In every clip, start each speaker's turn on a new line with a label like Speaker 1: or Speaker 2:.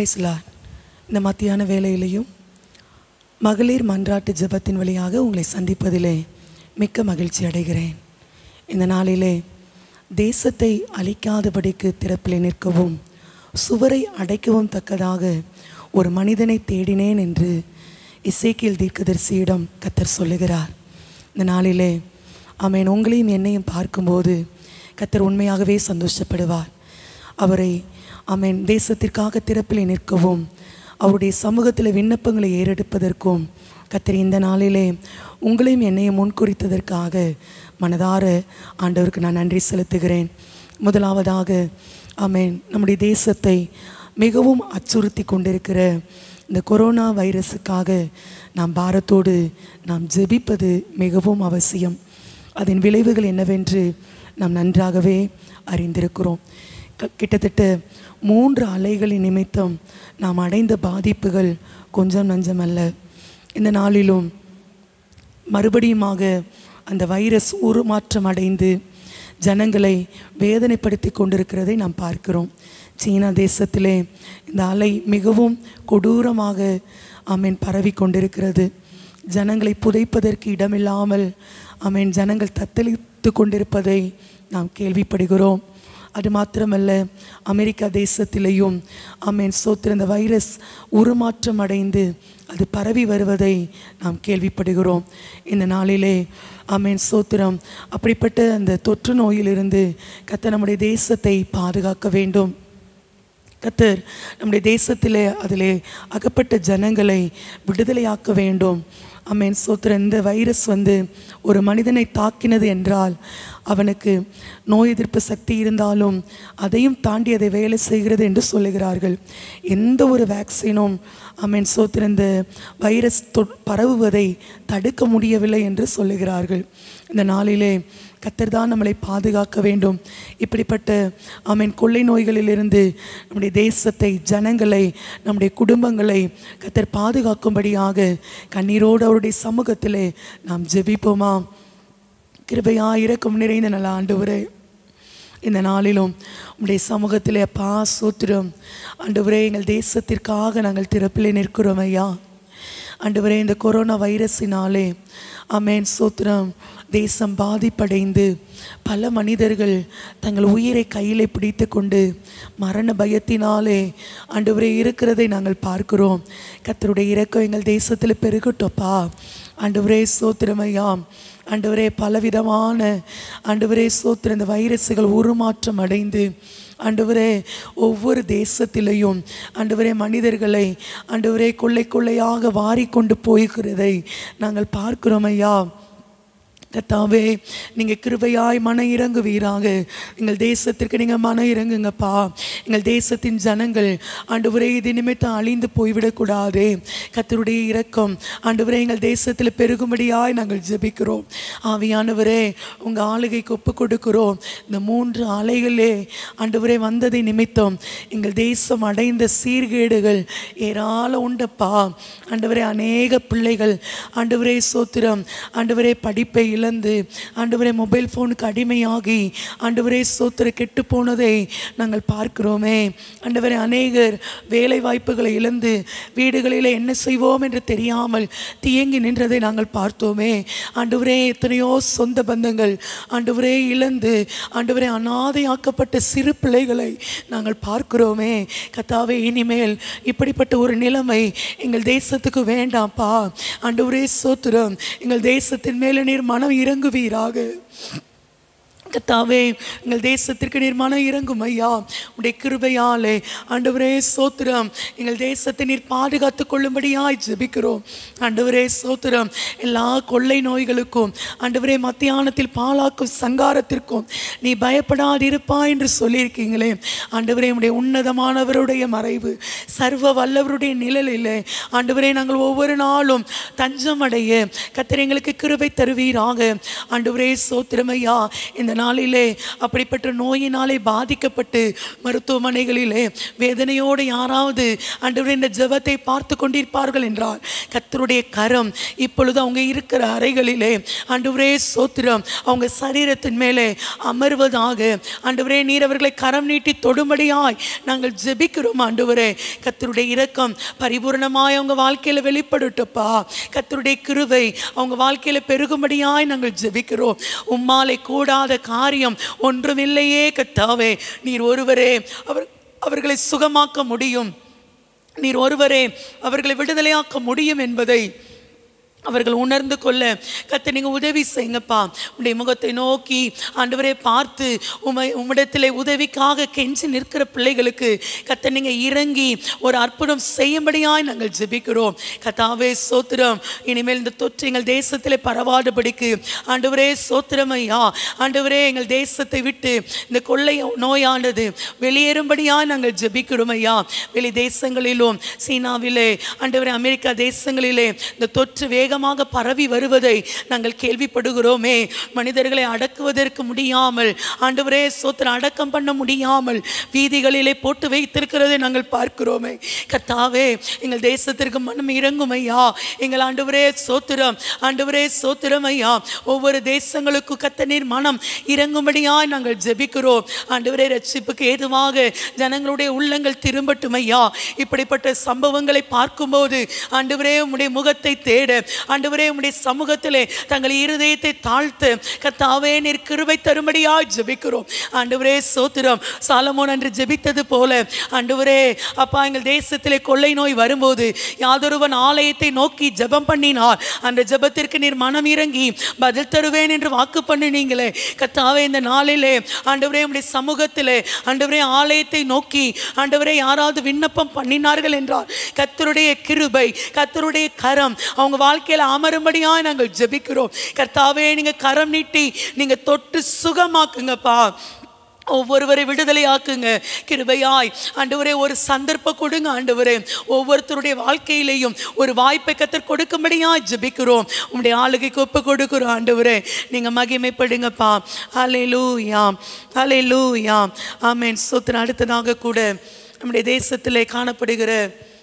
Speaker 1: Price Lord. இந்த மத்தியான வேளையிலையும் மகளிர் மன்றாட்டு ஜெபத்தின் வழியாக உங்களை சந்திப்பதிலே மிக்க மகிழ்ச்சி அடைகிறேன். இந்த நாளிலே தேசத்தை அழிக்காதபடிக்கு திறப்பிலே நிற்கவும் சுவரை அடைக்கவும் தக்கதாக ஒரு மனிதனை தேடினேன் என்று எசேக்கியேல் தீர்க்கதரிசியிடம் கர்த்தர் சொல்லுகிறார். இந்த நாளிலே ஆமென், உங்களையும் என்னையும் பார்க்கும்போது கர்த்தர் உண்மையாகவே சந்தோஷப்படுவார். அவரை ஆமென் தேசத்திற்காக திறப்பிலே நிற்கவும் அவருடைய சமூகத்தில் விண்ணப்பங்களை ஏறெடுப்பதற்கும் கர்த்தர் இந்த நாளிலே உங்களையும் என்னையும் முன்குறித்ததற்காக மனதார ஆண்டவருக்கு நான் நன்றி செலுத்துகிறேன். முதலாவதாக ஆமென், நம்முடைய தேசத்தை மிகவும் அச்சுறுத்தி கொண்டிருக்கிற இந்த கொரோனா வைரஸுக்காக நாம் பாரத்தோடு நாம் ஜெபிப்பது மிகவும் அவசியம். அதன் விளைவுகள் என்னவென்று நாம் நன்றாகவே அறிந்திருக்கிறோம். கிட்டத்தட்ட 3 அலைகளின் நிமித்தம் நாம் அடைந்த பாதிப்புகள் கொஞ்சம் நஞ்சமல்ல. இந்த நாளிலும் மறுபடியுமாக அந்த வைரஸ் உருமாற்றம் அடைந்து ஜனங்களை வேதனைப்படுத்தி கொண்டிருக்கிறதை நாம் பார்க்கிறோம். சீனா தேசத்திலே இந்த அலை மிகவும் கொடூரமாக ஆமென் பரவி கொண்டிருக்கிறது. ஜனங்களை புதைப்பதற்கு இடமில்லாமல் ஆமென் ஜனங்கள் தத்தளித்து கொண்டிருப்பதை நாம் கேள்விப்படுகிறோம். அது மாத்திரமல்ல, அமெரிக்கா தேசத்திலேயும் ஆமென் சோத்திரம் இந்த வைரஸ் உருமாற்றம் அடைந்து அது பரவி வருவதை நாம் கேள்விப்படுகிறோம். இந்த நாளிலே ஆமென் சோத்திரம் அப்படிப்பட்ட அந்த தொற்று நோயிலிருந்து கர்த்தர் நம்முடைய தேசத்தை பாதுகாக்க வேண்டும். கர்த்தர் நம்முடைய தேசத்திலே அதிலே அகப்பட்ட ஜனங்களை விடுதலையாக்க வேண்டும். ஆமென் சோத்திரம். இந்த வைரஸ் ஒரு மனிதனை தாக்கினது என்றால் அவனுக்கு நோய் எதிர்ப்பு சக்தி இருந்தாலும் அதையும் தாண்டி அதை வேலை செய்கிறது என்று சொல்லுகிறார்கள். எந்த ஒரு வேக்சினும் ஆமென் சோத்திரம் இந்த வைரஸ் பரவுவதை தடுக்க முடியவில்லை என்று சொல்லுகிறார்கள். இந்த நாளிலே கர்த்தர் தான் நம்மளை பாதுகாக்க வேண்டும். இப்படிப்பட்ட ஆமென் கொள்ளை நோய்களிலிருந்து நம்முடைய தேசத்தை, ஜனங்களை, நம்முடைய குடும்பங்களை கர்த்தர் பாதுகாக்கும்படியாக கண்ணீரோடு அவருடைய சமூகத்திலே நாம் ஜெபிப்போமா? கிருபையாய் இரக்கம் நிறைந்த நல்ல ஆண்டவரே, இந்த நாளிலும் உம்முடைய சமூகத்திலே அப்பா சோத்திரம் ஆண்டவரே, எங்கள் தேசத்திற்காக நாங்கள் திறப்பிலே நிற்கிறோம் ஐயா. ஆண்டவரே, இந்த கொரோனா வைரஸினாலே ஆமென் சோத்திரம் தேசம் பாதிப்படைந்து பல மனிதர்கள் தங்கள் உயிரை கையிலே பிடித்து கொண்டு மரண பயத்தினாலே ஆண்டவரே இருக்கிறதை நாங்கள் பார்க்கிறோம். கர்த்தருடைய இரக்கம் எங்கள் தேசத்தில் பெருகட்டோப்பா. ஆண்டவரே சோத்திரம் ஐயா. ஆண்டவரே, பலவிதமான ஆண்டவரே சோத்திரம் இந்த வைரஸுகள் உருமாற்றம் அடைந்து ஆண்டவரே ஒவ்வொரு தேசத்திலையும் ஆண்டவரே மனிதர்களை ஆண்டவரே கொள்ளை கொள்ளையாக வாரிக்கொண்டு போய்கிறதை நாங்கள் பார்க்கிறோம் ஐயா. கர்த்தாவே, நீங்கள் கிருபையாய் மன இறங்குவீராக. எங்கள் தேசத்திற்கு நீங்கள் மன இறங்குங்கப்பா. எங்கள் தேசத்தின் ஜனங்கள் ஆண்டவரே இது நிமித்தம் அழிந்து போய்விடக்கூடாதே. கர்த்தருடைய இரக்கம் ஆண்டவரே எங்கள் தேசத்தில் பெருகும்படியாய் நாங்கள் ஜெபிக்கிறோம். ஆவியானவரே, உங்கள் ஆளுகைக்கு ஒப்பு கொடுக்கிறோம். இந்த 3 அலைகளே ஆண்டவரே வந்ததை நிமித்தம் எங்கள் தேசம் அடைந்த சீர்கேடுகள் ஏராளம் உண்டப்பா. ஆண்டவரே, அநேக பிள்ளைகள் ஆண்டவரே சோத்திரம் ஆண்டவரே படிப்பை இழந்து ஆண்டவரே மொபைல் ஃபோனுக்கு அடிமையாகி ஆண்டவரே சோத்திர கெட்டு போனதை நாங்கள் பார்க்கிறோமே. ஆண்டவரே, அநேகர் வேலை வாய்ப்புகளை இழந்து வீடுகளில் என்ன செய்வோம் என்று தெரியாமல் தியங்கி நின்றதை நாங்கள் பார்த்தோமே. ஆண்டவரே, எத்தனையோ சொந்த பந்தங்கள் ஆண்டவரே இழந்து ஆண்டவரே அநாதையாக்கப்பட்ட சிறு பிள்ளைகளை நாங்கள் பார்க்கிறோமே. கர்த்தாவே, இனிமேல் இப்படிப்பட்ட ஒரு நிலைமை எங்கள் தேசத்துக்கு வேண்டாம்ப்பா. ஆண்டவரே சோத்திரம் எங்கள் தேசத்தின் மேலே நீர் மனம் இறங்குவீராக. கர்த்தாவே, எங்கள் தேசத்திற்கு நீர் மனம் இறங்கும் ஐயா. உடைய கிருபையாலே ஆண்டவரே சோத்திரம் எங்கள் தேசத்தை நீர் பாதுகாத்து கொள்ளும்படியாய் ஜெபிக்கிறோம். ஆண்டவரே சோத்திரம் எல்லா கொள்ளை நோய்களுக்கும் ஆண்டவரே மத்தியானத்தில் பாலாக்கும் சங்காரத்திற்கும் நீ பயப்படாதிருப்பா என்று சொல்லியிருக்கீங்களே. ஆண்டவரே, உடைய உன்னதமானவருடைய மறைவு, சர்வ வல்லவருடைய நிழலிலே ஆண்டவரே நாங்கள் ஒவ்வொரு நாளும் தஞ்சம் அடைய கர்த்தர் எங்களுக்கு கிருபை தருவீராக. ஆண்டவரே சோத்திரம் ஐயா. இந்த நாளிலே அப்படிப்பட்ட நோயினாலே பாதிக்கப்பட்டு மருத்துவமனைகளிலே வேதனையோடு யாராவது ஆண்டவரே இந்த ஜெபத்தை பார்த்து கொண்டிருப்பார்கள் என்றால் கர்த்தருடைய கரம் இப்பொழுது அவங்க இருக்கிற அறைகளிலே ஆண்டவரே ஸ்தோத்திரம் அவங்க சரீரத்தின் மேலே அமர்வதாக. ஆண்டவரே நீர் அவர்களை கரம் நீட்டி தொடும்படியாய் நாங்கள் ஜெபிக்கிறோம். ஆண்டவரே கர்த்தருடைய இரக்கம் பரிபூர்ணமாய் அவங்க வாழ்க்கையில் வெளிப்படட்டுப்பா. கர்த்தருடைய கிருபை அவங்க வாழ்க்கையில் பெருகும்படியாய் நாங்கள் ஜெபிக்கிறோம். உம்மாலே கூடாத காரியம் ஒன்றுமில்லையே கர்த்தாவே. நீர் ஒருவரே அவர்களை சுகமாக்க முடியும். நீர் ஒருவரே அவர்களை விடுதலையாக்க முடியும் என்பதை அவர்கள் உணர்ந்து கொள்ள கர்த்தர் நீங்கள் உதவி செய்யுங்கப்பா. உடைய முகத்தை நோக்கி ஆண்டவரே பார்த்து உம்மிடத்திலே உதவிக்காக கெஞ்சி நிற்கிற பிள்ளைகளுக்கு கர்த்தர் நீங்கள் இறங்கி ஒரு அற்புதம் செய்யும்படியாய் நாங்கள் ஜெபிக்கிறோம். கர்த்தாவே ஸ்தோத்திரம். இனிமேல் இந்த தொற்று எங்கள் தேசத்திலே பரவாதபடிக்கு ஆண்டவரே ஸ்தோத்திரம் ஐயா. ஆண்டவரே எங்கள் தேசத்தை விட்டு இந்த கொள்ளை நோயானது வெளியேறும்படியாய் நாங்கள் ஜெபிக்கிறோம் ஐயா. வெளி தேசங்களிலும் சீனாவிலே ஆண்டவரே அமெரிக்கா தேசங்களிலே இந்த தொற்று வேகமாக பரவி வருவதை நாங்கள் கேள்விப்படுகிறோமே. மனிதர்களை அடக்குவதற்கு முடியாமல் ஆண்டவரே ஸ்தோத்திரம் அடக்கம் பண்ண முடியாமல் வீதிகளிலே போட்டு வைத்திருக்கிறதை நாங்கள் பார்க்கிறோமே. கர்த்தாவே எங்கள் தேசத்திற்கு மனம் இறங்கும் ஐயா. எங்கள் ஆண்டவரே ஸ்தோத்திரம் ஆண்டவரே ஸ்தோத்திரம் ஐயா. ஒவ்வொரு தேசங்களுக்கும் கர்த்தர் நீர் மனம் இறங்கும்படியாய் நாங்கள் ஜெபிக்கிறோம். ஆண்டவரே ரட்சிப்புக்கு ஏதுவாக ஜனங்களுடைய உள்ளங்கள் திரும்பட்டும் ஐயா. இப்படிப்பட்ட சம்பவங்களை பார்க்கும்போது ஆண்டவரே உம்முடைய முகத்தை தேட ஆண்டவரே உம்முடைய சமூகத்திலே தங்கள் இருதயத்தை தாழ்த்து கர்த்தாவே நீர் கிருபை தரும்படியாய் ஜெபிக்கிறோம். ஆண்டவரே ஸ்தோத்திரம். சாலமோன் அன்று ஜெபித்தது போல ஆண்டவரே அப்பா எங்கள் தேசத்திலே கொள்ளை நோய் வரும்போது யாதொருவன் ஆலயத்தை நோக்கி ஜெபம் பண்ணினார் அந்த ஜெபத்திற்கு நீர் மனம் இறங்கி பதில் தருவேன் என்று வாக்கு பண்ணினீங்களே. கர்த்தாவே இந்த நாளிலே ஆண்டவரே உம்முடைய சமூகத்திலே ஆண்டவரே ஆலயத்தை நோக்கி ஆண்டவரே யாராவது விண்ணப்பம் பண்ணினார்கள் என்றால் கர்த்தருடைய கிருபை கர்த்தருடைய கரம் அவங்க வாழ்க்கையில் அமரும்படியாய் நாங்கள் ஜெபிக்கிறோம். கர்த்தாவே நீங்க கரம் நீட்டி நீங்க தொட்டு சுகமாக்குங்கப்பா. ஒவ்வொருவரை விடுதலை ஆக்குங்க கிருபையாய். ஆண்டவரே ஒரு சந்தர்ப்பம் கொடுங்க ஆண்டவரே. ஒவ்வொருத்தருடைய வாழ்க்கையிலையும் ஒரு வாய்ப்பை கர்த்தர் கொடுக்கும்படியாய் ஜெபிக்கிறோம். உம்முடைய ஆளுகைக்கு ஒப்பு கொடுக்கிறோம் ஆண்டவரே. நீங்க மகிமைப்படுங்கப்பா. ஹல்லேலூயா ஹல்லேலூயா ஆமென். ஸ்தோத்திரம். அடுத்ததாக கூட நம்முடைய தேசத்திலே காணப்படுகிற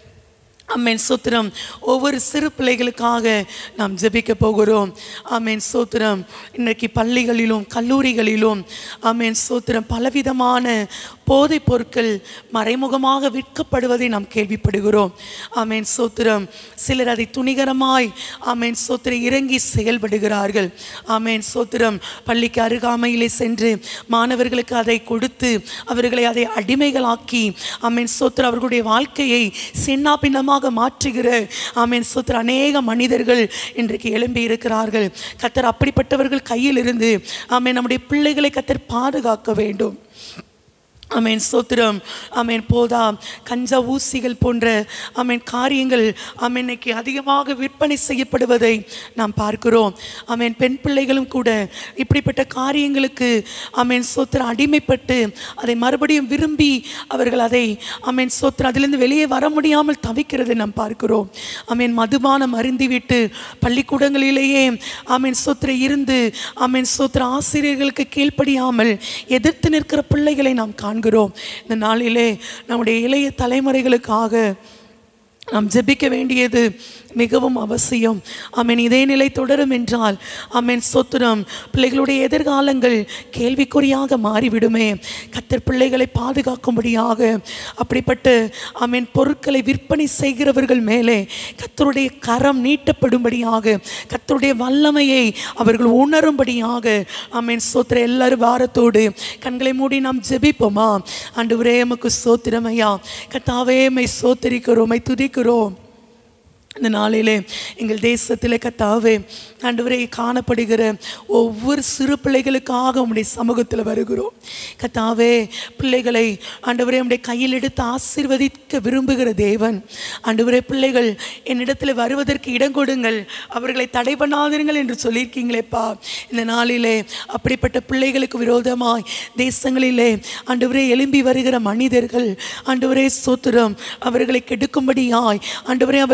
Speaker 1: ஆமென் ஸ்தோத்திரம் ஒவ்வொரு சிறு பிள்ளைகளுக்காக நாம் ஜெபிக்க போகிறோம். ஆமென் ஸ்தோத்திரம். இன்றைக்கு பள்ளிகளிலும் கல்லூரிகளிலும் ஆமென் ஸ்தோத்திரம் பலவிதமான போதைப் பொருட்கள் மறைமுகமாக விற்கப்படுவதை நாம் கேள்விப்படுகிறோம். ஆமென் ஸ்தோத்திரம். சிலர் அதை துணிகரமாய் ஆமென் ஸ்தோத்திரம் இறங்கி செயல்படுகிறார்கள். ஆமென் ஸ்தோத்திரம். பள்ளிக்கு அருகாமையிலே சென்று மாணவர்களுக்கு அதை கொடுத்து அவர்களை அதை அடிமைகளாக்கி ஆமென் ஸ்தோத்திரம் அவர்களுடைய வாழ்க்கையை சின்ன பின்னமாக மாற்றுகிற ஆமென் ஸ்தோத்திரம் அநேக மனிதர்கள் இன்றைக்கு எழும்பி இருக்கிறார்கள். கர்த்தர் அப்படிப்பட்டவர்கள் கையில் இருந்து ஆமென் நம்முடைய பிள்ளைகளை கர்த்தர் பாதுகாக்க வேண்டும். ஆமென் ஸ்தோத்திரம். ஆமென் போதா கஞ்சா ஊசிகள் போன்ற ஆமென் காரியங்கள் ஆமென் இன்னைக்கு அதிகமாக விற்பனை செய்யப்படுவதை நாம் பார்க்கிறோம். ஆமென் பெண் பிள்ளைகளும் கூட இப்படிப்பட்ட காரியங்களுக்கு ஆமென் ஸ்தோத்திரம் அடிமைப்பட்டு அதை மறுபடியும் விரும்பி அவர்கள் அதை ஆமென் ஸ்தோத்திரம் அதிலிருந்து வெளியே வர முடியாமல் தவிக்கிறதை நாம் பார்க்கிறோம். ஆமென் மதுபானம் அருந்திவிட்டு பள்ளிக்கூடங்களிலேயே ஆமென் ஸ்தோத்திரம் இருந்து ஆமென் ஸ்தோத்திரம் ஆசிரியர்களுக்கு கீழ்ப்படியாமல் எதிர்த்து நிற்கிற பிள்ளைகளை நாம் காண்கிறோம். இந்த நாளிலே நம்முடைய இளைய தலைமுறைகளுக்காக நாம் ஜெபிக்க வேண்டியது மிகவும் அவசியம். ஆமென். இதே நிலை தொடரும் என்றால் ஆமென் ஸ்தோத்திரம் பிள்ளைகளுடைய எதிர்காலங்கள் கேள்விக்குறியாக மாறிவிடுமே. கர்த்தர் பிள்ளைகளை பாதுகாக்கும்படியாக அப்படிப்பட்ட ஆமென் பொருட்களை விற்பனை செய்கிறவர்கள் மேலே கர்த்தருடைய கரம் நீட்டப்படும்படியாக கர்த்தருடைய வல்லமையை அவர்கள் உணரும்படியாக ஆமென் ஸ்தோத்திரம் எல்லாரும் வாரத்தோடு கண்களை மூடி நாம் ஜெபிப்போமா. ஆண்டவரே உமக்கு ஸ்தோத்திரம் ஐயா. கர்த்தாவே உம்மை ஸ்தோத்திரிக்கிறோம் உம்மை துதிக்கிறோம். இந்த நாளிலே எங்கள் தேசத்திலே கர்த்தாவே ஆண்டவரே காணப்படுகிற ஒவ்வொரு சிறு பிள்ளைகளுக்காக உம்முடைய சமூகத்தில் வருகிறோம். கர்த்தாவே பிள்ளைகளை ஆண்டவரே உம்முடைய கையில் எடுத்து ஆசீர்வதிக்க விரும்புகிற தேவன். ஆண்டவரே பிள்ளைகள் என்னிடத்தில் வருவதற்கு இடம் கொடுங்கள் அவர்களை தடை பண்ணாதீர்கள் என்று சொல்லியிருக்கீங்களேப்பா. இந்த நாளிலே அப்படிப்பட்ட பிள்ளைகளுக்கு விரோதமாய் தேசங்களிலே ஆண்டவரே எழும்பி வருகிற மனிதர்கள் ஆண்டவரே ஸ்தோத்திரம் அவர்களை கெடுக்கும்படியாய் ஆண்டவரே அவர்களுடைய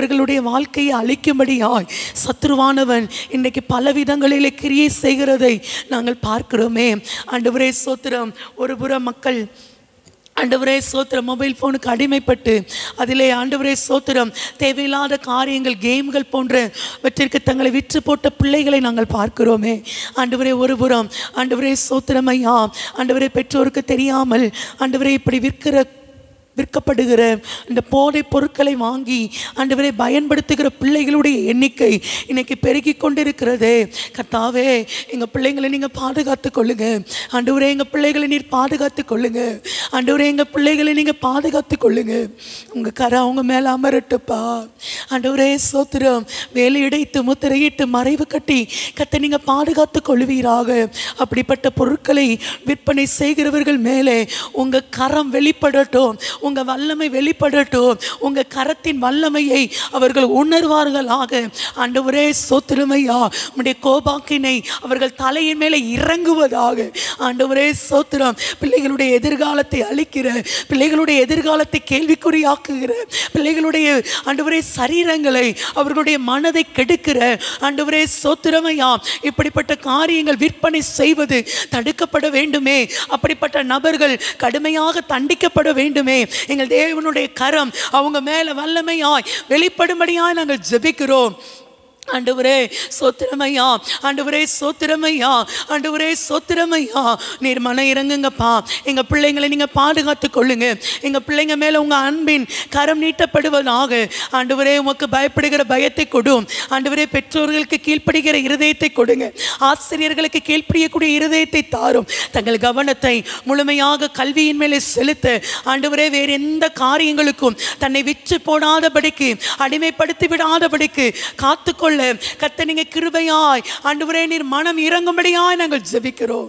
Speaker 1: வாழ்க்கையை அழிக்கும்படியாய் சத்துருவானவன் இன்றைக்கு பல விதங்களிலே கிரியை செய்கிறதை நாங்கள் பார்க்கிறோமே. ஆண்டவரே ஸ்தோத்திரம். ஒரு புறம் மக்கள் ஆண்டவரே ஸ்தோத்திரம் மொபைல் ஃபோனுக்கு அடிமைப்பட்டு அதிலே ஆண்டவரே ஸ்தோத்திரம் தேவையில்லாத காரியங்கள், கேம்கள் போன்றவற்றிற்கு தங்களை விற்று போட்ட பிள்ளைகளை நாங்கள் பார்க்கிறோமே. ஆண்டவரே ஒரு புறம் ஆண்டவரே ஸ்தோத்திரம் ஐயா, ஆண்டவரே பெற்றோருக்கு தெரியாமல் ஆண்டவரே இப்படி விற்கப்படுகிற இந்த போதை பொருட்களை வாங்கி ஆண்டவரே பயன்படுத்துகிற பிள்ளைகளுடைய எண்ணிக்கை இன்னைக்கு பெருகி கொண்டிருக்கிறது. கர்த்தாவே, எங்கள் பிள்ளைங்களை நீங்கள் பாதுகாத்து கொள்ளுங்க. ஆண்டவரே, எங்கள் பிள்ளைகளை நீர் பாதுகாத்து கொள்ளுங்க. ஆண்டவரே, எங்கள் பிள்ளைகளை நீங்கள் பாதுகாத்து கொள்ளுங்க. உங்கள் கரை அவங்க மேலே அமரட்டுப்பா. ஆண்டவரே ஸ்தோத்திரம். வேலையிடைத்து முத்திரையிட்டு மறைவு கட்டி கத்தை நீங்கள் பாதுகாத்து கொள்வீராக. அப்படிப்பட்ட பொருட்களை விற்பனை செய்கிறவர்கள் மேலே உங்கள் கரம் வெளிப்படட்டும், உங்கள் வல்லமை வெளிப்படட்டும். உங்கள் கரத்தின் வல்லமையை அவர்கள் உணர்வார்களாக. ஆண்டவரே ஸ்தோத்திரமையா, உம்முடைய கோபாக்கினை அவர்கள் தலையின் மேலே இறங்குவதாக. ஆண்டவரே ஸ்தோத்திரம். பிள்ளைகளுடைய எதிர்காலத்தை அழிக்கிற, பிள்ளைகளுடைய எதிர்காலத்தை கேள்விக்குறியாக்குகிற, பிள்ளைகளுடைய ஆண்டவரே சரீரங்களை அவர்களுடைய மனதை கெடுக்கிற ஆண்டவரே ஸ்தோத்திரமையா, இப்படிப்பட்ட காரியங்கள் விற்பனை செய்வது தடுக்கப்பட வேண்டுமே. அப்படிப்பட்ட நபர்கள் கடுமையாக தண்டிக்கப்பட வேண்டுமே. எங்கள் தேவனுடைய கரம் அவங்க மேல வல்லமையாய் வெளிப்படும்படியாய் நாங்கள் ஜெபிக்கிறோம். ஆண்டவரே சோத்திரமையா, ஆண்டவரே சோத்திரமையா, ஆண்டவரே சோத்திரமையா, நீர் மன இறங்குங்கப்பா. எங்கள் பிள்ளைங்களை நீங்கள் பாதுகாத்து கொள்ளுங்க. எங்கள் பிள்ளைங்க மேலே உங்கள் அன்பின் கரம் நீட்டப்படுவதாக. ஆண்டவரே, உமக்கு பயப்படுகிற பயத்தை கொடும். ஆண்டவரே, பெற்றோர்களுக்கு கீழ்ப்படுகிற இருதயத்தை கொடுங்க. ஆசிரியர்களுக்கு கீழ்ப்படியக்கூடிய இருதயத்தை தாரும். தங்கள் கவனத்தை முழுமையாக கல்வியின் மேலே செலுத்த ஆண்டவரே, வேறு எந்த காரியங்களுக்கும் தன்னை விற்று போடாதபடிக்கு, அடிமைப்படுத்தி விடாதபடிக்கு காத்துக்கொள்ள கர்த்தர் நீங்க கிருபையாய் ஆண்டவரே நீர் மனம் இறங்கும்படியாய் நாங்கள் ஜெபிக்கிறோம்.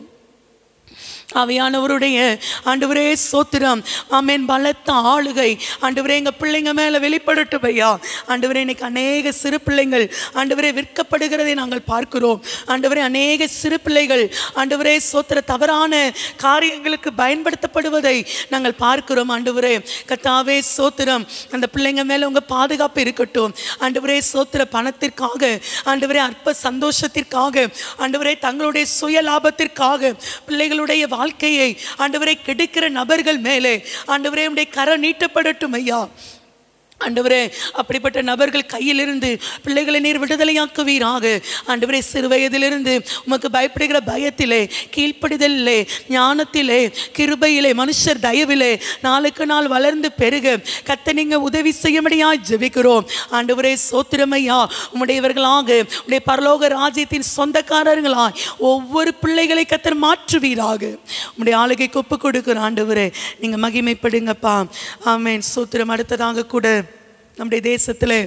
Speaker 1: ஆவியானவருடைய ஆண்டவரே சோத்திரம் ஆமென் பலத்த ஆளுகை ஆண்டவரே எங்கள் பிள்ளைங்க மேலே வெளிப்படட்டும் ஐயா. ஆண்டவரே, இன்னைக்கு அநேக சிறு பிள்ளைங்கள் ஆண்டவரே விற்கப்படுகிறதை நாங்கள் பார்க்கிறோம். ஆண்டவரே, அநேக சிறு பிள்ளைகள் ஆண்டவரே சோத்திர தவறான காரியங்களுக்கு பயன்படுத்தப்படுவதை நாங்கள் பார்க்கிறோம். ஆண்டவரே கர்த்தாவே சோத்திரம், அந்த பிள்ளைங்க மேலே உங்கள் பாதுகாப்பு இருக்கட்டும். ஆண்டவரே சோத்திர பணத்திற்காக, ஆண்டவரே அற்ப சந்தோஷத்திற்காக, ஆண்டவரே தங்களுடைய சுய லாபத்திற்காக பிள்ளைகளுடைய வாழ்க்கையை ஆண்டவரை கெடுக்கிற நபர்கள் மேலே ஆண்டவரே உம்முடைய கரம் நீட்டப்படட்டும் ஐயா. ஆண்டவரே, அப்படிப்பட்ட நபர்கள் கையிலிருந்து பிள்ளைகளை நீர் விடுதலையாக்குவீராக. ஆண்டவரே, சிறு வயதிலிருந்து உமக்கு பயப்படுகிற பயத்திலே, கீழ்ப்படிதலிலே, ஞானத்திலே, கிருபையிலே, மனுஷர் தயவிலே நாளுக்கு நாள் வளர்ந்து பெருக கர்த்தர் நீங்க உதவி செய்யும்படியாய் ஜெபிக்கிறோம். ஆண்டவரே சோத்திரமையா, உம்முடையவர்களாக உம்முடைய பரலோக ராஜ்யத்தின் சொந்தக்காரர்களாய் ஒவ்வொரு பிள்ளைகளை கர்த்தர் மாற்றுவீராக. உம்முடைய ஆளுகைக்கு ஒப்பு கொடுக்கிற ஆண்டவரே, நீங்க மகிமைப்படுங்கப்பா. ஆமென். சோத்திரம். அடுத்ததாக கூட நம்முடைய தேசத்தில்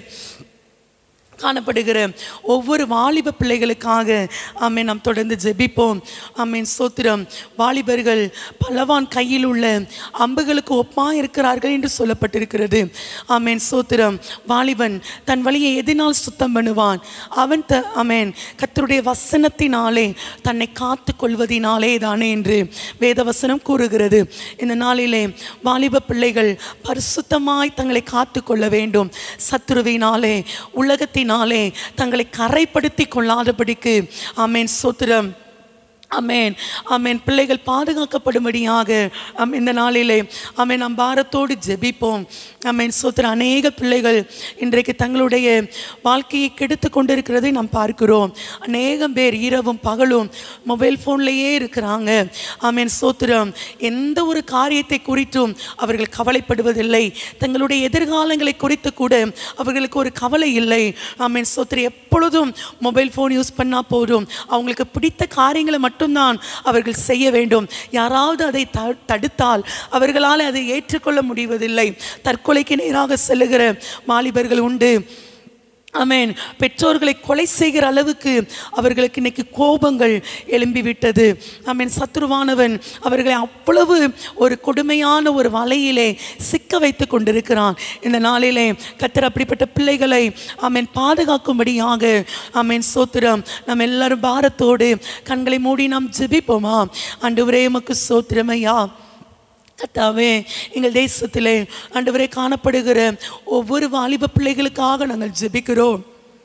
Speaker 1: காணப்படுகிற ஒவ்வொரு வாலிப பிள்ளைகளுக்காக ஆமென் நாம் தொடர்ந்து ஜெபிப்போம். ஆமென். சோத்திரம். வாலிபர்கள் பலவான் கையில் உள்ள அம்புகளுக்கு ஒப்பாக இருக்கிறார்கள் என்று சொல்லப்பட்டிருக்கிறது. ஆமென். சோத்திரம். வாலிபன் தன் வழியை எதினால் சுத்தம் பண்ணுவான்? அவன் ஆமென் கர்த்தருடைய வசனத்தினாலே தன்னை காத்து கொள்வதினாலே தானே என்று வேத வசனம் கூறுகிறது. இந்த நாளிலே வாலிப பிள்ளைகள் பரிசுத்தமாய் தங்களை காத்து கொள்ள வேண்டும். சத்துருவினாலே, உலகத்தின் தங்களை கரைப்படுத்தி கொள்ளாதபடிக்கு ஆமென் சோத்திரம். ஆமென் ஆமென். பிள்ளைகள் பாதுகாக்கப்படும்படியாக இந்த நாளிலே ஆமென் நாம் பாரத்தோடு ஜெபிப்போம். ஆமென் சோத்திரம். அநேக பிள்ளைகள் இன்றைக்கு தங்களுடைய வாழ்க்கையை கெடுத்து கொண்டிருக்கிறதை நாம் பார்க்கிறோம். அநேகம் பேர் இரவும் பகலும் மொபைல் ஃபோன்லேயே இருக்கிறாங்க. ஆமென் சோத்திரம். எந்த ஒரு காரியத்தை குறித்தும் அவர்கள் கவலைப்படுவதில்லை. தங்களுடைய எதிர்காலங்களை குறித்து கூட அவர்களுக்கு ஒரு கவலை இல்லை. ஆமென் சோத்திரம். எப்பொழுதும் மொபைல் ஃபோன் யூஸ் பண்ணால் போதும், அவங்களுக்கு பிடித்த காரியங்களை மட்டும்தான் அவர்கள் செய்ய வேண்டும். யாராவது அதை தடுத்தால் அவர்களால் அதை ஏற்றுக்கொள்ள முடிவதில்லை. தற்கொலைக்கு நேராக செல்லுகிற வாலிபர்கள் உண்டு. ஆமென். பெற்றோர்களை கொலை செய்கிற அளவுக்கு அவர்களுக்கு இன்னைக்கு கோபங்கள் எழும்பிவிட்டது. ஆமென். சத்துருவானவன் அவர்களை அவ்வளவு ஒரு கொடுமையான ஒரு வலையிலே சிக்க வைத்து கொண்டிருக்கிறான். இந்த நாளிலே கர்த்தர் அப்படிப்பட்ட பிள்ளைகளை ஆமென் பாதுகாக்கும்படியாக ஆமென் சோத்திரம் நாம் எல்லாரும் பாரத்தோடு கண்களை மூடி நாம் ஜெபிப்போமா? ஆண்டவரே உமக்கு சோத்திரமையா. கர்த்தாவே, எங்கள் தேசத்திலே ஆண்டவரே காணப்படுகிற ஒவ்வொரு வாலிப பிள்ளைகளுக்காக நாங்கள் ஜெபிக்கிறோம்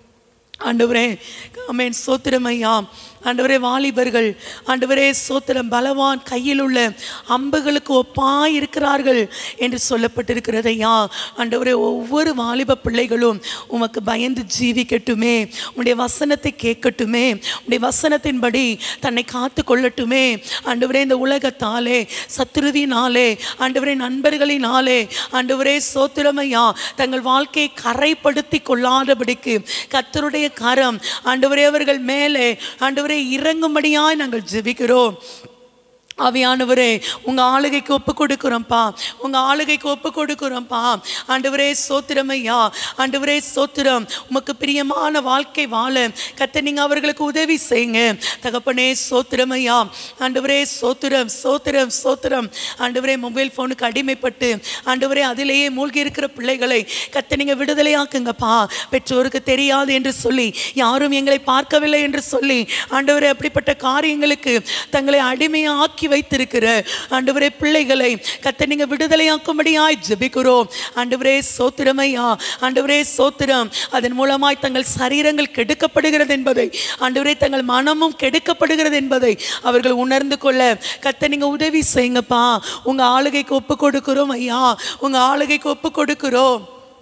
Speaker 1: ஆண்டவரே. ஆமென். ஸ்தோத்திரம் ஐயா. ஆண்டவரே, வாலிபர்கள் ஆண்டவரே ஸ்தோத்திரம் பலவான் கையில் உள்ள அம்புகளுக்கு ஒப்பாய் இருக்கிறார்கள் என்று சொல்லப்பட்டிருக்கிறது ஐயா. ஆண்டவரே, ஒவ்வொரு வாலிப பிள்ளைகளும் உமக்கு பயந்து ஜீவிக்கட்டுமே, உம்முடைய வசனத்தை கேட்கட்டுமே, உம்முடைய வசனத்தின்படி தன்னை காத்து கொள்ளட்டுமே ஆண்டவரே. இந்த உலகத்தாலே, சத்துருவினாலே, ஆண்டவரே நண்பர்களினாலே ஆண்டவரே ஸ்தோத்திரம் ஐயா தங்கள் வாழ்க்கையை கரைப்படுத்தி கொள்ளாதபடிக்கு கர்த்தருடைய கரம் ஆண்டவரே அவர்கள் மேலே ஆண்டவரே இறங்கும்படியாய் நாங்கள் ஜெபிக்கிறோம். ஆவியானவரே, உங்க ஆளுகைக்கு ஒப்பு கொடுக்கிறோம்ப்பா, உங்க ஆளுகைக்கு ஒப்பு கொடுக்கிறோம்ப்பா ஆண்டவரே. ஸ்தோத்திரம் ஐயா. ஆண்டவரே ஸ்தோத்திரம். உமக்கு பிரியமான வாழ்க்கை வாழ கர்த்தர் நீங்க அவர்களுக்கு உதவி செய்யுங்க தகப்பனே. ஸ்தோத்திரம் ஐயா. ஆண்டவரே ஸ்தோத்திரம் ஸ்தோத்திரம் ஸ்தோத்திரம். ஆண்டவரே, மொபைல் ஃபோனுக்கு அடிமைப்பட்டு ஆண்டவரே அதிலேயே மூழ்கி இருக்கிற பிள்ளைகளை கர்த்தர் நீங்க விடுதலையாக்குங்கப்பா. பெற்றோருக்கு தெரியாது என்று சொல்லி, யாரும் எங்களை பார்க்கவில்லை என்று சொல்லி ஆண்டவரே அப்படிப்பட்ட காரியங்களுக்கு தங்களை அடிமையாக்கி வைத்திருக்கிற ஆண்டவரே பிள்ளைகளை கர்த்தர் நீங்க விடுதலையாக்கும்படியாய் ஜெபிக்கிறோம் ஆண்டவரே. ஸ்தோத்திரம் ஐயா. ஆண்டவரே ஸ்தோத்திரம். அதன் மூலமாய் தங்கள் சரீரங்கள் கெடுக்கப்படுகிறது என்பதை ஆண்டவரே, தங்கள் மனமும் கெடுக்கப்படுகிறது என்பதை அவர்கள் உணர்ந்து கொள்ள கர்த்தர் நீங்க உதவி செய்யுங்கப்பா. உங்க ஆளுகைக்கு ஒப்பு கொடுக்கிறோம் ஐயா, உங்க ஆளுகைக்கு ஒப்பு கொடுக்கிறோம்.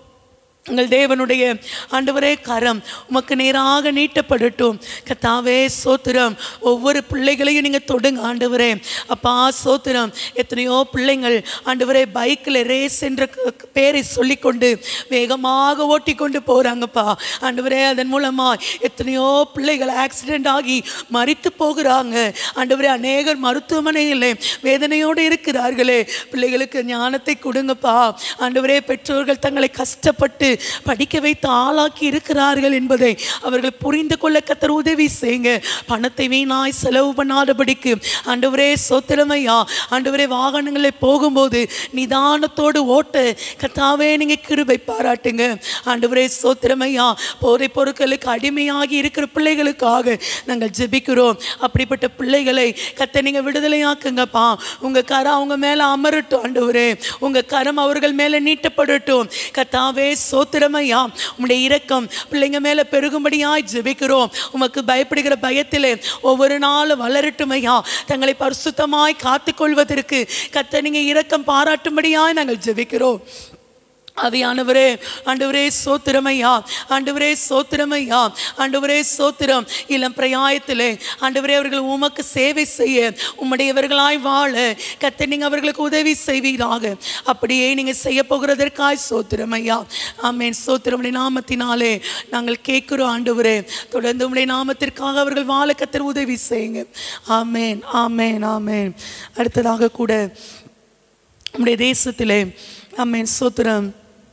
Speaker 1: உங்கள் தேவனுடைய ஆண்டவரே கரம் உமக்கு நேராக நீட்டப்படட்டும் கர்த்தாவே. ஸ்தோத்திரம். ஒவ்வொரு பிள்ளைகளையும் நீங்கள் தொடுங்க ஆண்டவரே. அப்பா ஸ்தோத்திரம். எத்தனையோ பிள்ளைங்கள் ஆண்டவரே பைக்கில் ரேஸ் என்ற பேரை சொல்லிக்கொண்டு வேகமாக ஓட்டி கொண்டு போகிறாங்கப்பா ஆண்டவரே. அதன் மூலமாக எத்தனையோ பிள்ளைகள் ஆக்சிடெண்ட் ஆகி மரித்து போகிறாங்க ஆண்டவரே. அநேகர் மருத்துவமனையில் வேதனையோடு இருக்கிறார்களே. பிள்ளைகளுக்கு ஞானத்தை கொடுங்கப்பா ஆண்டவரே. பெற்றோர்கள் தங்களை கஷ்டப்பட்டு படிக்க வைத்து ஆளாக்கி இருக்கிறார்கள் என்பதை அவர்கள் புரிந்து கொள்ள கர்த்தர் உதவி செய்யுங்க. பணத்தை வீணாய் செலவு பண்ணாதபடிக்கு ஆண்டவரே ஸ்தோத்திரம் ஐயா. ஆண்டவரே, வாகனங்களில் போகும்போது நிதானத்தோடு ஓட்ட கர்த்தாவே நீங்க கிருபை பாராட்டுங்க ஆண்டவரே. ஸ்தோத்திரம் ஐயா. போதைப் பொருட்களுக்கு அடிமையாகி இருக்கிற பிள்ளைகளுக்காக நாங்கள் ஜெபிக்கிறோம். அப்படிப்பட்ட பிள்ளைகளை கர்த்தர் நீங்க விடுதலையாக்குங்கப்பா. உங்க கரம் அவங்க மேல அமரட்டும் ஆண்டவரே. உங்க கரம் அவர்கள் மேல நீட்டப்படட்டும் கர்த்தாவே. ஸ்தோத்திரமையா. உம்முடைய இரக்கம் பிள்ளைங்க மேல பெருகும்படியாய் ஜெபிக்கிறோம். உமக்கு பயப்படுகிற பயத்திலே ஒவ்வொரு நாளும் வளரட்டுமையா. தங்களை பரிசுத்தமாய் காத்துக்கொள்வதற்கு கர்த்தர் நீங்க இரக்கம் பாராட்டும்படியாய் நாங்கள் ஜெபிக்கிறோம். ஆவியானவரே ஆண்டவரே ஸ்தோத்திரம் ஐயா. ஆண்டவரே ஸ்தோத்திரம் ஐயா. ஆண்டவரே ஸ்தோத்திரம். இளம் பிரயாயத்திலே ஆண்டவரே அவர்கள் உமக்கு சேவை செய்ய உம்முடையவர்களாய் வாழ கர்த்தர் நீங்க அவர்களுக்கு உதவி செய்வீராக. அப்படியே நீங்க செய்ய போகிறதற்காய் ஸ்தோத்திரம் ஐயா. ஆமென். ஸ்தோத்திரம். உம்முடைய நாமத்தினாலே நாங்கள் கேட்கிறோம் ஆண்டவரே. தொடர்ந்து உம்முடைய நாமத்திற்காக அவர்கள் வாழ கர்த்தர் உதவி செய்யுங்க. ஆமென் ஆமென் ஆமென். அடுத்ததாக கூட உம்முடைய தேசத்திலே ஆமென் ஸ்தோத்திரம்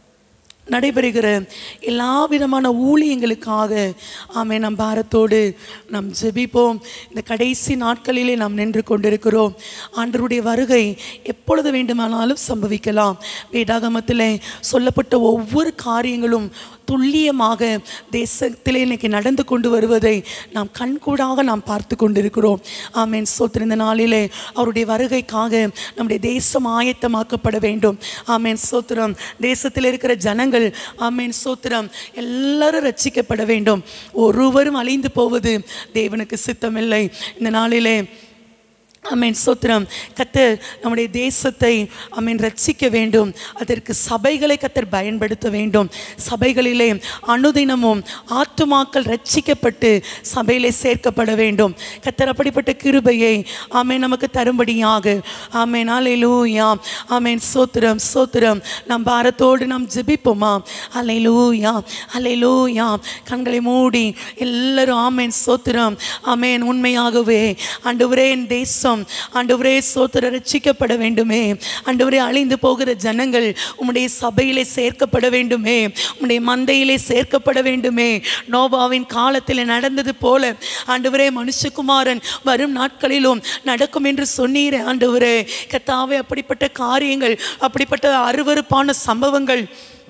Speaker 1: நடைபெறுகிற எல்லா விதமான ஊழியங்களுக்காக ஆமென் நம் பாரத்தோடு நாம் ஜெபிப்போம். இந்த கடைசி நாட்களிலே நாம் நின்று கொண்டிருக்கிறோம். ஆண்டவருடைய வருகை எப்பொழுது வேண்டுமானாலும் சம்பவிக்கலாம். வேதாகமத்திலே சொல்லப்பட்ட ஒவ்வொரு காரியங்களும் துல்லியமாக தேசத்திலே இன்னைக்கு நடந்து கொண்டு வருவதை நாம் கண்கூடாக நாம் பார்த்து கொண்டிருக்கிறோம். ஆமென் ஸ்தோத்திரம். இந்த நாளிலே அவருடைய வருகைக்காக நம்முடைய தேசம் ஆயத்தமாக்கப்பட வேண்டும். ஆமென் ஸ்தோத்திரம். தேசத்தில் இருக்கிற ஜனங்கள் ஆமென் ஸ்தோத்திரம் எல்லாரும் ரட்சிக்கப்பட வேண்டும். ஒருவரும் அழிந்து போவது தேவனுக்கு சித்தமில்லை. இந்த நாளிலே ஆமென் ஸ்தோத்திரம். கர்த்தர் நம்முடைய தேசத்தை ஆமென் ரட்சிக்க வேண்டும். அதற்கு சபைகளை கர்த்தர் பயன்படுத்த வேண்டும். சபைகளிலே அனுதினமும் ஆத்துமாக்கள் ரட்சிக்கப்பட்டு சபையிலே சேர்க்கப்பட வேண்டும். கர்த்தர் அப்படிப்பட்ட கிருபையை ஆமென் நமக்கு தரும்படியாக ஆமென் அல்லேலூயா. ஆமென் ஸ்தோத்திரம் ஸ்தோத்திரம். நம் பாரத்தோடு நாம் ஜெபிப்போமா? அல்லேலூயா அல்லேலூயா. கண்களை மூடி எல்லாரும் ஆமென் ஸ்தோத்திரம். ஆமென். உண்மையாகவே ஆண்டவரே என் தேசம் ஆண்டவரே ஸ்தோத்திரம் ரட்சிக்கப்பட வேண்டுமே. ஆண்டவரே அழிந்து போகிற ஜனங்கள் உம்முடைய சபையிலே சேர்க்கப்பட வேண்டுமே. உம்முடைய மந்தையிலே சேர்க்கப்பட வேண்டுமே. நோவாவின் காலத்தில் நடந்தது போல ஆண்டவரே மனுஷகுமாரன் வரும் நாட்களிலும் நடக்கும் என்று சொன்னீரே ஆண்டவரே. கர்த்தாவே அப்படிப்பட்ட காரியங்கள் அப்படிப்பட்ட அருவருப்பான சம்பவங்கள்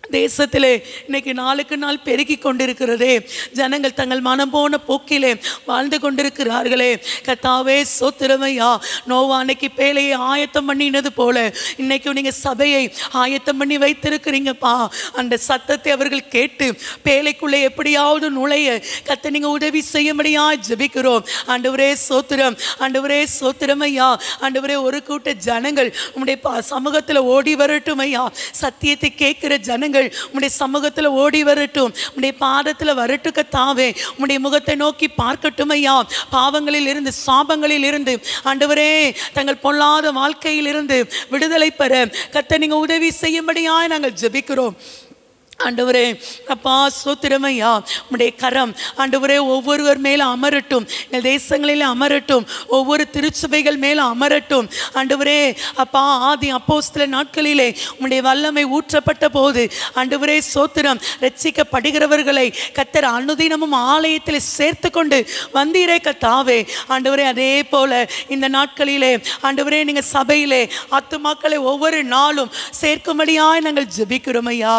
Speaker 1: தேசத்திலே இன்னைக்கு நாளுக்கு நாள் பெருகி கொண்டிருக்கிறதே. ஜனங்கள் தங்கள் மனம் போன போக்கிலே வாழ்ந்து கொண்டிருக்கிறார்களே. கர்த்தாவே சோத்திரமையா, நோவா அன்னைக்கு பேழையை ஆயத்தம் பண்ணினது போல இன்னைக்கு நீங்கள் சபையை ஆயத்தம் பண்ணி வைத்திருக்கிறீங்கப்பா. அந்த சத்தத்தை அவர்கள் கேட்டு பேழைக்குள்ளே எப்படியாவது நுழைய கர்த்தர் நீங்கள் உதவி செய்யும்படியா ஜெபிக்கிறோம். ஆண்டவரே சோத்திரம், ஆண்டவரே சோத்திரமையா. ஆண்டவரே ஒரு கூட்ட ஜனங்கள் உம்முடைய சமூகத்தில் ஓடி வரட்டும் ஐயா. சத்தியத்தை கேட்கிற ஜனங்கள் உம்முடைய சமூகத்தில் ஓடி வரட்டும், உம்முடைய பாதத்தில் வரட்டும் கர்த்தாவே. உம்முடைய முகத்தை நோக்கி பார்க்கட்டும் ஐயா. பாவங்களில் இருந்து சாபங்களில் இருந்து ஆண்டவரே தங்கள் பொல்லாத வாழ்க்கையில் இருந்து விடுதலை பெற கர்த்தர் நீங்க உதவி செய்யும்படியாய் நாங்கள் ஜெபிக்கிறோம். ஆண்டவரே அப்பா சோத்திரமையா, உம்முடைய கரம் ஆண்டவரே ஒவ்வொருவர் மேலே அமரட்டும், எங்கள் தேசங்களில் அமரட்டும், ஒவ்வொரு திருச்சபைகள் மேலே அமரட்டும். ஆண்டவரே அப்பா ஆதி அப்போஸ்தல நாட்களிலே உம்முடைய வல்லமை ஊற்றப்பட்ட போது ஆண்டவரே சோத்திரம் ரட்சிக்கப்படுகிறவர்களை கர்த்தர் அனுதினமும் ஆலயத்தில் சேர்த்து கொண்டு வந்தீரே கர்த்தாவே. ஆண்டவரே அதே போல இந்த நாட்களிலே ஆண்டவரே நீங்கள் சபையிலே ஆத்துமாக்களை ஒவ்வொரு நாளும் சேர்க்கும்படியாய் நாங்கள் ஜெபிக்கிறோம் ஐயா.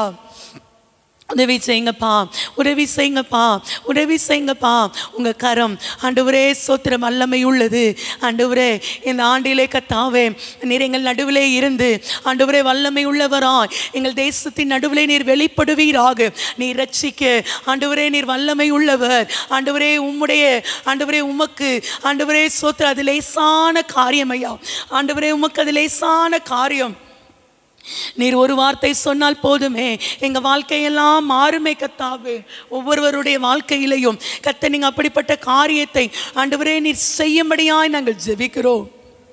Speaker 1: உதவி செய்யுங்கப்பா, உதவி செய்யுங்கப்பா, உதவி செய்யுங்கப்பா. உங்கள் கரம் ஆண்டவரே சோத்திரம் வல்லமை உள்ளது. ஆண்டவரே இந்த ஆண்டிலே கர்த்தாவே நீர் எங்கள் நடுவிலே இருந்து ஆண்டவரே வல்லமை உள்ளவராய் எங்கள் தேசத்தின் நடுவிலே நீர் வெளிப்படுவீராக. நீர் ரட்சிக்க ஆண்டவரே நீர் வல்லமை உள்ளவர். ஆண்டவரே உம்முடைய ஆண்டவரே உமக்கு ஆண்டவரே சோத்திரம் அது லேசான காரியம் ஐயா. ஆண்டவரே உமக்கு அது லேசான காரியம். நீர் ஒரு வார்த்தை சொன்னால் போதுமே எங்கள் வாழ்க்கையெல்லாம் மாறுமே கர்த்தாவே. ஒவ்வொருவருடைய வாழ்க்கையிலையும் கர்த்தர் நீங்கள் அப்படிப்பட்ட காரியத்தை ஆண்டவரே நீர் செய்யும்படியாய் நாங்கள் ஜெபிக்கிறோம்.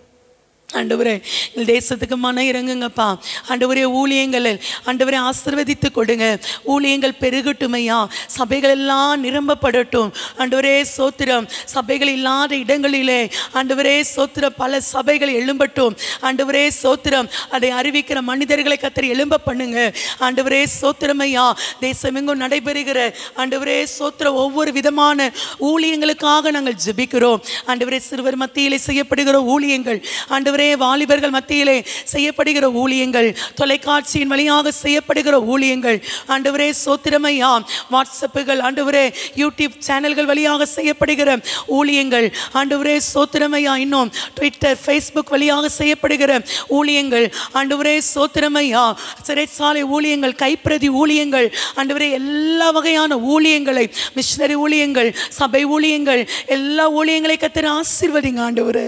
Speaker 1: ஆண்டவரே எங்கள் தேசத்துக்கு மன இறங்குங்கப்பா. ஆண்டவரே ஊழியங்களில் ஆண்டவரே ஆசீர்வதித்து கொடுங்க. ஊழியங்கள் பெருகட்டுமையா, சபைகள் எல்லாம் நிரம்பப்படட்டும். ஆண்டவரே சோத்திரம் சபைகள் இல்லாத இடங்களிலே ஆண்டவரே சோத்திரம் பல சபைகள் எழும்பட்டும். ஆண்டவரே சோத்திரம் அதை அறிவிக்கிற மனிதர்களை கர்த்தர் எழும்ப பண்ணுங்க. ஆண்டவரே சோத்திரமையா, தேசமெங்கும் நடைபெறுகிற ஆண்டவரே சோத்திரம் ஒவ்வொரு விதமான ஊழியங்களுக்காக நாங்கள் ஜெபிக்கிறோம். ஆண்டவரே சிறுவர் மத்தியிலே செய்யப்படுகிற ஊழியங்கள், ஆண்டவரே வாலிபர்கள் மத்தியிலே செய்யப்படுகிற ஊழியங்கள், தொலைக்காட்சியின் வழியாக செய்யப்படுகிற ஊழியங்கள், ஆண்டவரே சோத்திரமையா வாட்ஸ்அப்புகள் ஆண்டவரே யூடியூப் சேனல்கள் வழியாக செய்யப்படுகிற ஊழியங்கள், ஆண்டவரே சோத்திரமையா இன்னும் ட்விட்டர் ஃபேஸ்புக் வழியாக செய்யப்படுகிற ஊழியங்கள், ஆண்டவரே சோத்திரமையா சிறைச்சாலை ஊழியங்கள், கைப்பிரதி ஊழியங்கள், ஆண்டவரே எல்லா வகையான ஊழியங்களை, மிஷனரி ஊழியங்கள், சபை ஊழியங்கள், எல்லா ஊழியங்களை கர்த்தர் ஆசீர்வதிங்க ஆண்டவரே.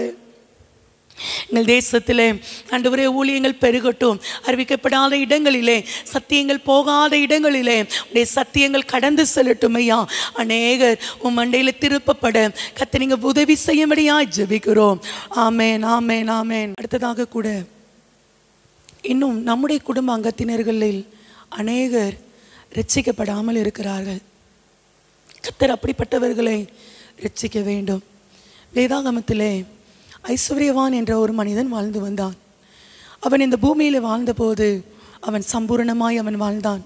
Speaker 1: எங்கள் தேசத்திலே ஆண்டவரே ஊழியங்கள் பெருகட்டும். அறிவிக்கப்படாத இடங்களிலே, சத்தியங்கள் போகாத இடங்களிலே உடைய சத்தியங்கள் கடந்து செல்லட்டும் ஐயா. அநேகர் உன் மண்டையில் திருப்பப்பட கர்த்தர் நீங்கள் உதவி செய்யும்படியா ஜெபிக்கிறோம். ஆமேன், ஆமேன், ஆமேன். அடுத்ததாக கூட இன்னும் நம்முடைய குடும்ப அங்கத்தினர்களில் அநேகர் ரட்சிக்கப்படாமல் இருக்கிறார்கள். கர்த்தர் அப்படிப்பட்டவர்களை ரட்சிக்க வேண்டும். வேதாகமத்திலே ஐஸ்வர்யவான் என்ற ஒரு மனிதன் வாழ்ந்து வந்தான். அவன் இந்த பூமியில் வாழ்ந்தபோது அவன் சம்பூரணமாய் அவன் வாழ்ந்தான்.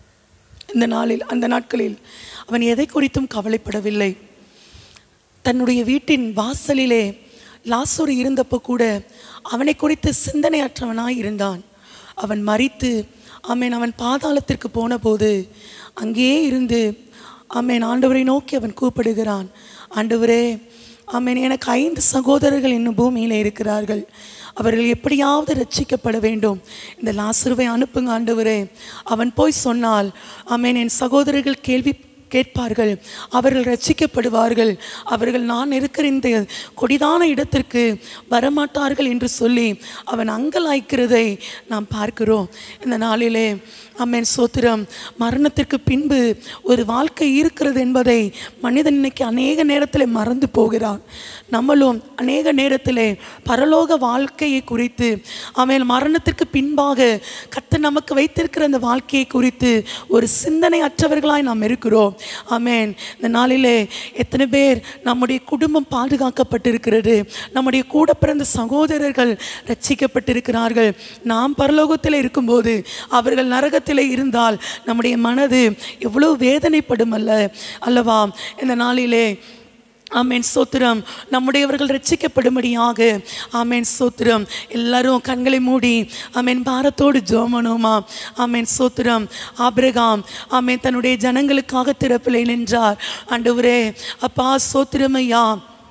Speaker 1: அந்த நாட்களில் அவன் எதை குறித்தும் கவலைப்படவில்லை. தன்னுடைய வீட்டின் வாசலிலே லாசரு இருந்தப்போ கூட அவனை குறித்து சிந்தனையற்றவனாய் இருந்தான். அவன் மரித்து அவன் பாதாளத்திற்கு போன போது அங்கேயே இருந்து ஆண்டவரை நோக்கி அவன் கூப்பிடுகிறான். ஆண்டவரே, எனக்கு 5 சகோதரர்கள் இன்னும் பூமியில் இருக்கிறார்கள். அவர்கள் எப்படியாவது ரட்சிக்கப்பட வேண்டும். இந்த லாசருவை அனுப்புங்க ஆண்டவரே. அவன் போய் சொன்னால் என் சகோதரர்கள் கேள்வி கேட்பார்கள், அவர்கள் ரட்சிக்கப்படுவார்கள். அவர்கள் நான் இருக்கிற இந்த கொடிதான இடத்திற்கு வரமாட்டார்கள் என்று சொல்லி அவன் அங்கலாய்க்கிறதை நாம் பார்க்கிறோம். இந்த நாளிலே சோத்திரம் மரணத்திற்கு பின்பு ஒரு வாழ்க்கை இருக்கிறது என்பதை மனிதன் இன்னைக்கு அநேக நேரத்தில் மறந்து போகிறான். நம்மளும் அநேக நேரத்தில் பரலோக வாழ்க்கையை குறித்து மரணத்திற்கு பின்பாக கர்த்தர் நமக்கு வைத்திருக்கிற அந்த வாழ்க்கையை குறித்து ஒரு சிந்தனை அற்றவர்களாய் நாம் இருக்கிறோம். இந்த நாளிலே எத்தனை பேர் நம்முடைய குடும்பம் பாதுகாக்கப்பட்டிருக்கிறது, நம்முடைய கூட பிறந்த சகோதரர்கள் ரட்சிக்கப்பட்டிருக்கிறார்கள். நாம் பரலோகத்தில் இருக்கும்போது அவர்கள் நரகத்தில் இருந்தால் நம்முடைய மனது எவ்வளவு வேதனைப்படும் அல்லவா? இந்த நாளிலே ஆமேன் ஸ்தோத்திரம். நம்முடையவர்கள் ரட்சிக்கப்படும்படியாக ஆமேன் ஸ்தோத்திரம். எல்லாரும் கண்களை மூடி ஆமேன் பாரத்தோடு ஜெபமனுமா. ஆமேன் ஸ்தோத்திரம். ஆபிரகாம் ஆமேன் தன்னுடைய ஜனங்களுக்காக திறப்பிலே நின்றார். ஆண்டவரே அப்பா ஸ்தோத்திரம் ஐயா.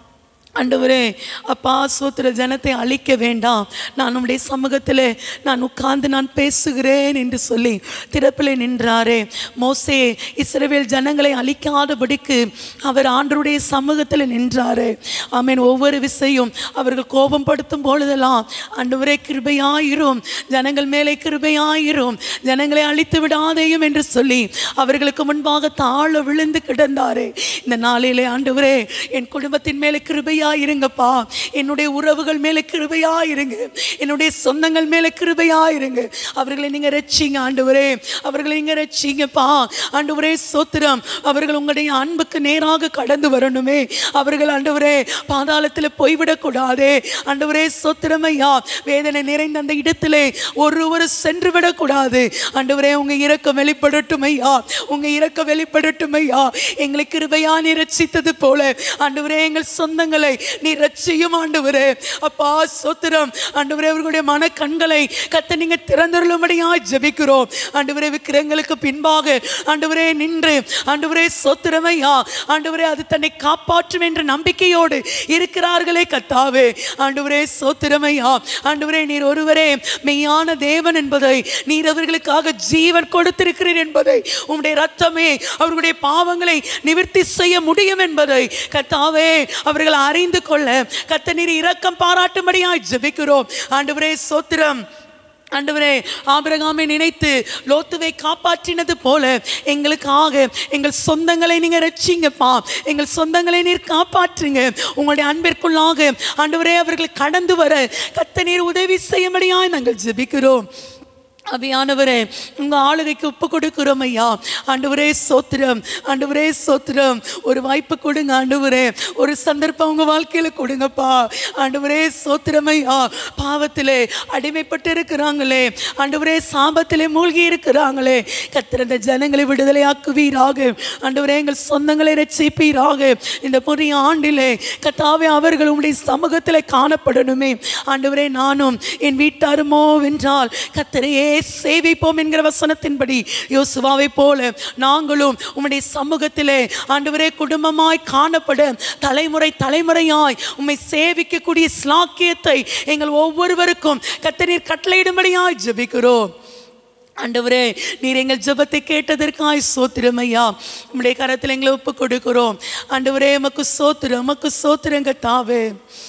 Speaker 1: ஆண்டவரே அப்பா ஸ்தோத்திர, ஜனத்தை அழிக்க வேண்டாம், நான் உம்முடைய சமூகத்தில் நான் உட்கார்ந்து நான் பேசுகிறேன் என்று சொல்லி திறப்பிலே நின்றாரே. மோசே இஸ்ரவேல் ஜனங்களை அழிக்காதபடிக்கு அவர் ஆண்டவருடைய சமூகத்தில் நின்றாரே. ஆமேன். ஒவ்வொரு விஷயம் அவர்கள் கோபம் படுத்தும் பொழுதெல்லாம் ஆண்டவரே கிருபையாயிரும், ஜனங்கள் மேலே கிருபையாயிரும், ஜனங்களை அழித்து விடாதேயும் என்று சொல்லி அவர்களுக்கு முன்பாக தாழ விழுந்து கிடந்தாரே. இந்த நாளிலே ஆண்டவரே என் குடும்பத்தின் மேலே கிருபையா இருங்கப்பா, என்னுடைய உறவுகள் மேலே கிருபையா இருங்க, என்னுடைய சொந்தங்கள் மேலே கிருபையா இருங்க. அவர்களை நீங்க ரட்சிங்க ஆண்டவரே, அவர்களை நீங்க ரட்சிங்கப்பா ஆண்டவரே ஸ்தோத்திரம். அவர்கள் உங்களுடைய அன்புக்கு நேராக கடந்து வரணுமே. அவர்கள் ஆண்டவரே பாதாளத்தில் போய்விடக்கூடாதே. ஆண்டவரே ஸ்தோத்திரம் ஐயா. வேதனை நிறைந்த அந்த இடத்திலே ஒருவர் சென்று விடக்கூடாது. ஆண்டவரே உங்க இரக்கம் வெளிப்படட்டும் ஐயா, உங்க இரக்கம் வெளிப்படட்டும் ஐயா. எங்களை கிருபையா நீ ரட்சித்தது போல ஆண்டவரே எங்கள் சொந்தங்களை நீ ரட்சியும் ஆண்டவரே. அப்பா ஸ்தோத்திரம். ஆண்டவரே அவர்களுடைய மன கண்களை கர்த்தர் நீங்க திறந்தருளும்படியாய் ஜெபிக்கிறோம் ஆண்டவரே. விக்கிரங்களுக்கு பின்பாக ஆண்டவரே நின்று ஆண்டவரே ஸ்தோத்திரம் ஐயா. ஆண்டவரே அது தன்னை காப்பாற்றும் என்ற நம்பிக்கையோடு இருக்கிறார்களே கர்த்தாவே. ஆண்டவரே ஸ்தோத்திரம் ஐயா. ஆண்டவரே நீர் ஒருவரே மெய்யான தேவன் என்பதை, நீர் அவர்களுக்காக ஜீவன் கொடுத்திருக்கிறீர் என்பதை, உம்முடைய ரத்தமே அவர்களுடைய பாவங்களை நிவர்த்தி செய்ய முடியும் என்பதை கர்த்தாவே அவர்கள் அறிந்து கொள்ள கர்த்தர் நீர் இரக்கம் பாராட்டும்படியாய் ஜெபிக்கிறோம் ஆண்டவரே ஸ்தோத்திரம். ஆண்டவரே ஆபிரகாமை நினைத்து லோத்துவை காப்பாற்றினது போல எங்களுக்காக எங்கள் சொந்தங்களை நீங்க ரட்சிங்கப்பா, எங்கள் சொந்தங்களை நீர் காப்பாற்றுங்க. உங்களுடைய அன்பிற்குள்ளாக ஆண்டவரே அவர்கள் கடந்து வர கர்த்தர் நீர் உதவி செய்யும்படியாய் நாங்கள் ஜெபிக்கிறோம். அபியானவரே உங்க ஆளுகைக்கு ஒப்பு கொடுக்கிறோம் ஐயா. ஆண்டவரே ஸ்தோத்திரம், ஆண்டவரே ஸ்தோத்திரம். ஒரு வாய்ப்பு கொடுங்க ஆண்டவரே, ஒரு சந்தர்ப்பம் உங்க வாழ்க்கையில கொடுங்கப்பா ஆண்டவரே ஸ்தோத்திரம் ஐயா. பாவத்திலே அடிமைப்பட்டு இருக்கிறாங்களே ஆண்டவரே, சாபத்திலே மூழ்கி இருக்கிறாங்களே கர்த்தர் அந்த ஜனங்களை விடுதலையாக்குவீராக ஆண்டவரே. எங்கள் சொந்தங்களை ரட்சிப்பீராக. இந்த புதிய ஆண்டிலே கர்த்தாவே அவர்கள் உங்களுடைய சமூகத்திலே காணப்படணுமே ஆண்டவரே. நானும் என் வீட்டாருமோ வென்றால் கர்த்தரையே சேவிப்போம் என்கிற வசனத்தின்படி யோசுவாவை போல நாங்களும் உம்முடைய சமூகத்திலே ஆண்டவரே குடும்பமாய் காணப்பட தலைமுறை தலைமுறையாய் உம்மை சேவிக்கக்கூடிய ஸ்லாக்கியத்தை எங்கள் ஒவ்வொருவருக்கும் கர்த்தர் நீர் கட்டளையிடும்படியாய் ஜெபிக்கிறோம் ஆண்டவரே. நீர் எங்கள் ஜெபத்தை கேட்டதற்காய் ஸ்தோத்திரம் ஐயா. உம்முடைய கரத்தில் எங்களை ஒப்பு கொடுக்கிறோம் ஆண்டவரே. உமக்கு ஸ்தோத்திரம், உமக்கு ஸ்தோத்திரம் கர்த்தாவே.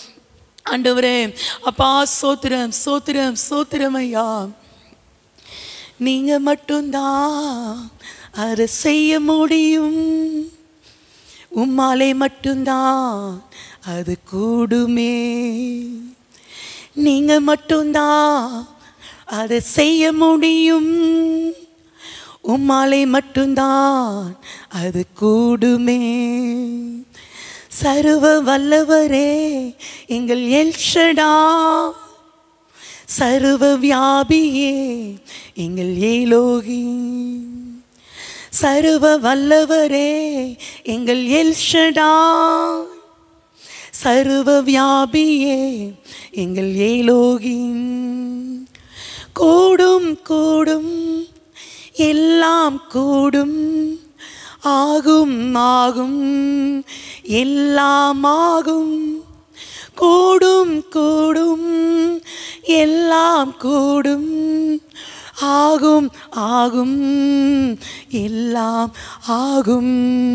Speaker 1: ஆண்டவரே அப்பா ஸ்தோத்திரம், ஸ்தோத்திரம், ஸ்தோத்திரம் ஐயா. நீங்க மட்டும்தான் அதை செய்ய முடியும், உம்மாலே மட்டும்தான் அது கூடுமே. நீங்க மட்டும்தான் அதை செய்ய முடியும், உம்மாலே மட்டும்தான் அது கூடுமே. சர்வ வல்லவரே எங்கள் எல்ஷடா, சர்வ வியாபியே எங்கள் ஏலோகி. சர்வ வல்லவரே எங்கள் எல்ஷடா, சர்வ வியாபியே எங்கள் ஏலோகி. கூடும் கூடும் எல்லாம் கூடும், ஆகும் ஆகும் எல்லாம் ஆகும். கூடும் கூடும் எல்லாம் கூடும், ஆகும் ஆகும் எல்லாம் ஆகும்.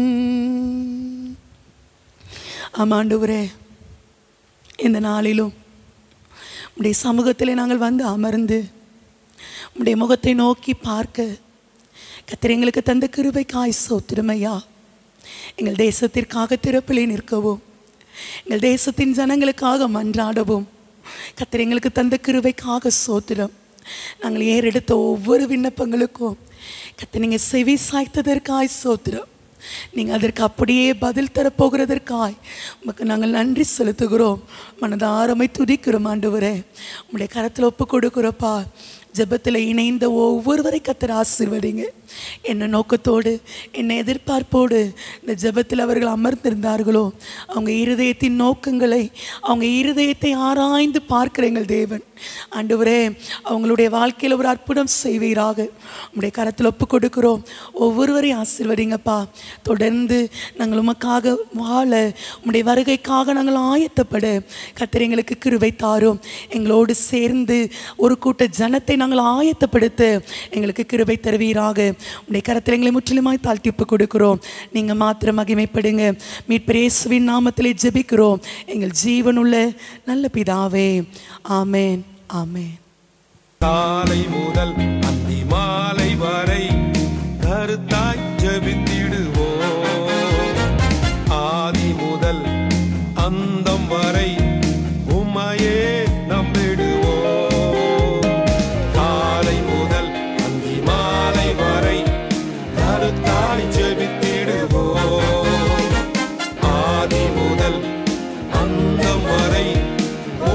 Speaker 1: ஆமாண்டவரே, இந்த நாளிலும் உம்முடைய சமூகத்தில் நாங்கள் வந்து அமர்ந்து உம்முடைய முகத்தை நோக்கி பார்க்க கர்த்தர் எங்களுக்கு தந்த கிருபைக்காய் ஸ்தோத்திரம் ஐயா. எங்கள் தேசத்திற்காக திறப்பிலே நிற்கவும், எங்கள் தேசத்தின் ஜனங்களுக்காக மன்றாடவும் கர்த்தர் எங்களுக்கு தந்த கிருபைக்காக ஸ்தோத்திரம். நாங்கள் ஏறெடுத்த ஒவ்வொரு விண்ணப்பங்களுக்கும் கர்த்தர் நீங்கள் செவி சாய்த்ததற்காய் ஸ்தோத்திரம். நீங்கள் அதற்கு அப்படியே பதில் தரப்போகிறதற்காய் உமக்கு நாங்கள் நன்றி செலுத்துகிறோம். மனதாரமை துதிக்கிறோம் ஆண்டவரே. உம்முடைய கரத்தில் ஒப்பு கொடுக்குறோப்பா. ஜெபத்தில் இணைந்த ஒவ்வொருவரை கர்த்தர் ஆசீர்வதிங்க. என்ன நோக்கத்தோடு என்ன எதிர்பார்ப்போடு இந்த ஜெபத்தில் அவர்கள் அமர்ந்திருந்தார்களோ அவங்க இருதயத்தின் நோக்கங்களை அவங்க இருதயத்தை ஆராய்ந்து பார்க்கிற எங்கள் தேவன் ஆண்டவரே அவங்களுடைய வாழ்க்கையில் ஒரு அற்புதம் செய்வீராக. உங்களுடைய கரத்தில் ஒப்பு கொடுக்கிறோம். ஒவ்வொருவரையும் ஆசீர்வதிங்கப்பா. தொடர்ந்து நாங்கள் உமக்காக வாழ உம்முடைய வருகைக்காக நாங்கள் ஆயத்தப்பட கர்த்தர் எங்களுக்கு கிருபை தாரும். எங்களோடு சேர்ந்து ஒரு கூட்ட ஜனத்தை நாங்கள் ஆயத்தப்படுத்த எங்களுக்கு கிருபை தருவீராக. உடைய கரத்தில் எங்களை முற்றிலுமாய் தாழ்த்தி ஒப்பு கொடுக்கிறோம். நீங்கள் மாத்திரம் மகிமைப்படுங்க. மீட்பர் இயேசுவின் நாமத்திலே ஜெபிக்கிறோம் எங்கள் ஜீவனுள்ள நல்ல பிதாவே. ஆமென், ஆமென்.
Speaker 2: காலை முதல் அந்தி மாலை வரை கருத்தாய் ஜெபித்திடுவோம். ஆதி முதல் அந்தம் வரை உம்மையே நம்பிடுவோம். காலை முதல் அந்தி மாலை வரை கருத்தாய் ஜெபித்திடுவோம். ஆதி முதல் அந்தம் வரை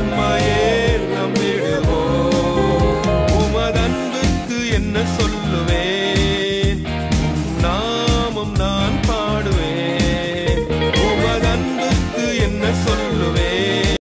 Speaker 2: உம்மையே நம்பிடுவோம். உமதன்புக்கு என்ன சொல்லுவேன்?